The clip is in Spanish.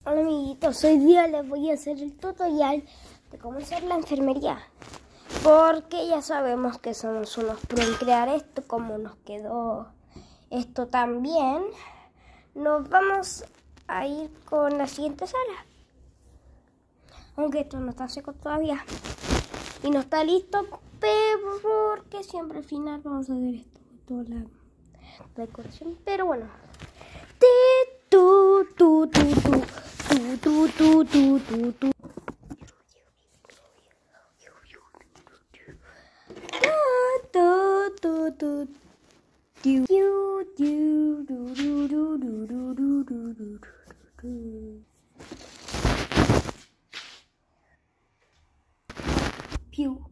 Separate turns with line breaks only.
Hola amiguitos, hoy día les voy a hacer el tutorial de cómo hacer la enfermería. Porque ya sabemos que somos unos pro en crear esto, como nos quedó esto también. Nos vamos a ir con la siguiente sala. Aunque esto no está seco todavía. Y no está listo, pero porque siempre al final vamos a ver esto, toda la decoración. Pero bueno. Pew.